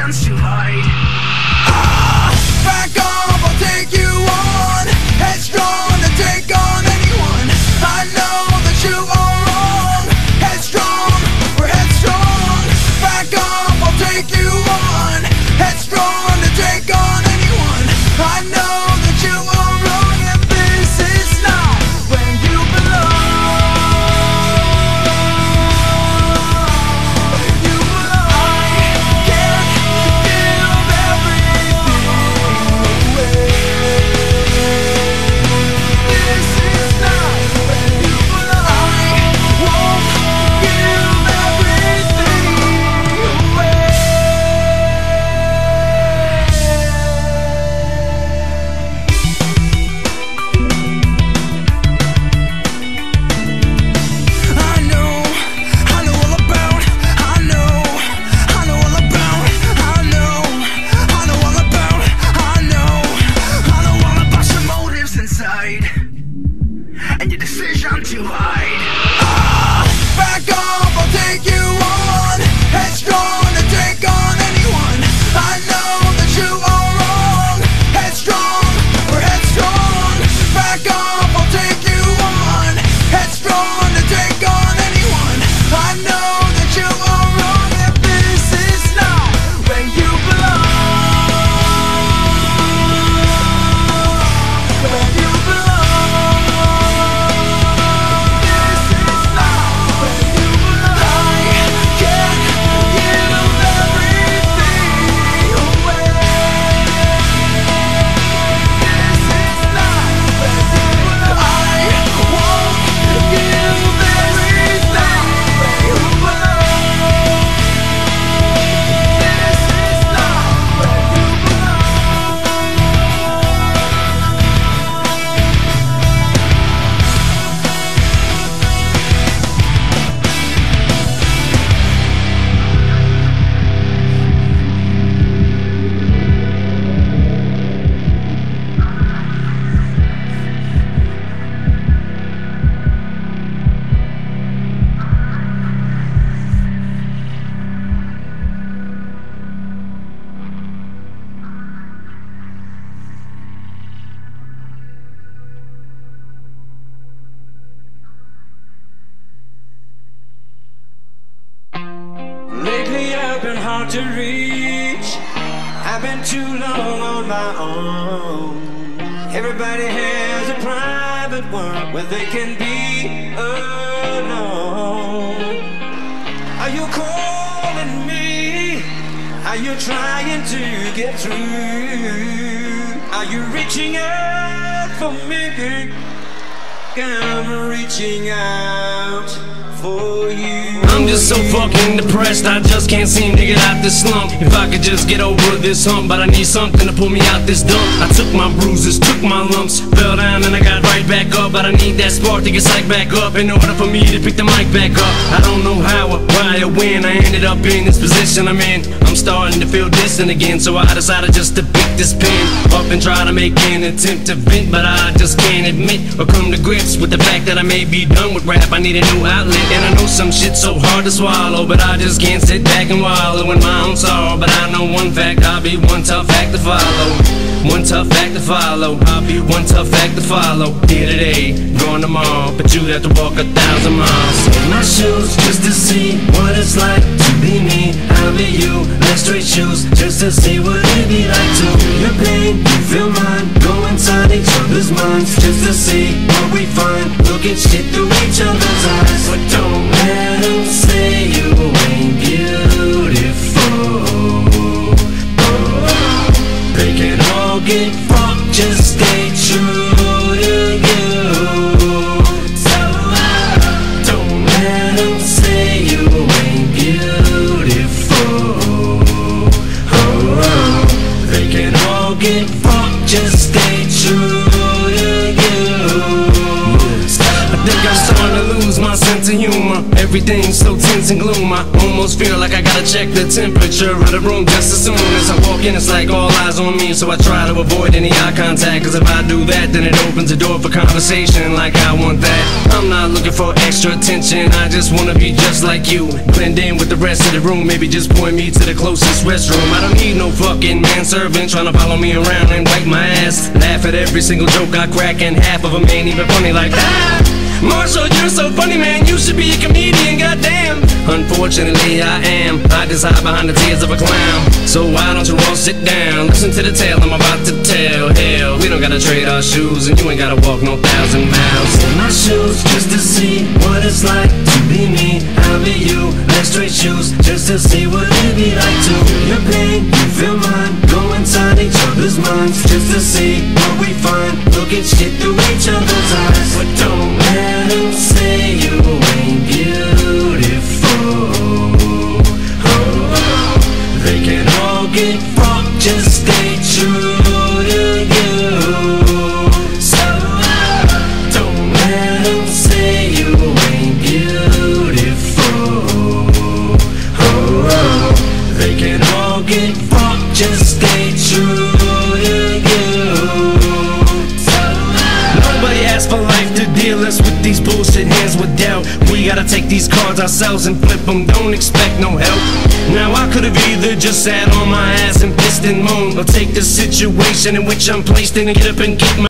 decisions to hide. Back off, I'll take you on. Headstrong to take on anyone. I know that you are wrong. Headstrong, we're headstrong. Back off, I'll take you on. Headstrong to take on anyone. I know that you are wrong, and this is not where you belong. You belong. I can't give everything away. This is not where you belong. I won't give everything away. I know all about, I know all about, I know all about, I know all about Your motives inside and your decision to hide. Back off, I'll take you on. Headstrong to take on anyone. I know that you are wrong. Headstrong, we're headstrong. Back off, I'll take you on. Headstrong to take on anyone. I know that you are wrong, and this is not where you belong. Where you belong. This is not where you belong. I can't give everything away. This is not where you belong. I won't give everything away. This is not where you belong. Lately I've been hard to reach. I've been too long on my own. Everybody has a private one where they can be alone. Are you calling me? Are you trying to get through? Are you reaching out for me? I'm reaching out for you. I'm just so fucking depressed, I just can't seem to get out this slump. If I could just get over this hump, but I need something to pull me out this dump. I took my bruises, took my lumps, fell down and I got right back up. But I need that spark to get psyched back up in order for me to pick the mic back up. I don't know how or why or when I ended up in this position I'm in. I'm starting to feel distant again, so I decided just to pick this pen up and try to make an attempt to vent. But I just can't admit or come to grips with the fact that I may be done with rap. I need a new outlet, and I know some shit's so hard to swallow, but I just can't sit back and wallow in my own sorrow. But I know one fact, I'll be one tough act to follow. One tough act to follow. I'll be one tough act to follow. Here today, gone tomorrow, but you'd have to walk 1,000 miles in my shoes just to see what it's like to be me. I'll be you, wear straight shoes just to see what it'd be like to feel your pain, you feel mine. Go inside each other's minds just to see what we find. Look at shit through each other's eyes, but don't let them say you ain't beautiful. They can all get fucked, just stay true to you. So don't let them say you ain't beautiful. They can all get fucked, just stay true to you. I think I'm starting to lose my sense of humor. Everything's so tense and gloom. I almost feel like I got to check the temperature of the room just as soon as I walk in. It's like all eyes on me, so I try to avoid any eye contact, cause if I do that, then it opens the door for conversation like I want that. I'm not looking for extra attention, I just wanna be just like you. Blend in with the rest of the room, maybe just point me to the closest restroom. I don't need no fucking manservant trying to follow me around and wipe my ass. Laugh at every single joke I crack, and half of them ain't even funny like that. Marshall, you're so funny, man, you should be a comedian, goddamn. Unfortunately, I am. I just hide behind the tears of a clown. So why don't you all sit down, listen to the tale I'm about to tell. Hell, we don't gotta trade our shoes, and you ain't gotta walk no 1,000 miles in my shoes just to see what it's like to be me. I'll be you, let's trade shoes just to see what it'd be like to feel your pain, you feel mine. Go inside each other's minds just to see what we find. Look at shit through each other's eyes, but don't let them say you ain't beautiful. They can all get fucked, just stay true to you. So don't let them say you ain't beautiful. They can all get fucked, just stay true to you. Nobody asked for life to deal us with these bullshit hands with doubt. We gotta take these cards ourselves and flip them, don't expect no help. Now I could've either just sat on my ass and pissed and moaned, or take the situation in which I'm placed in and get up and get my